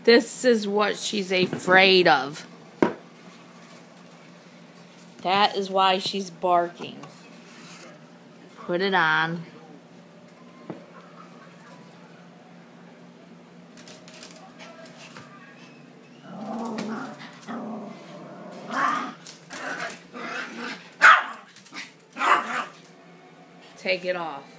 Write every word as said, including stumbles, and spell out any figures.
This is what she's afraid of. That is why she's barking. Put it on. Take it off.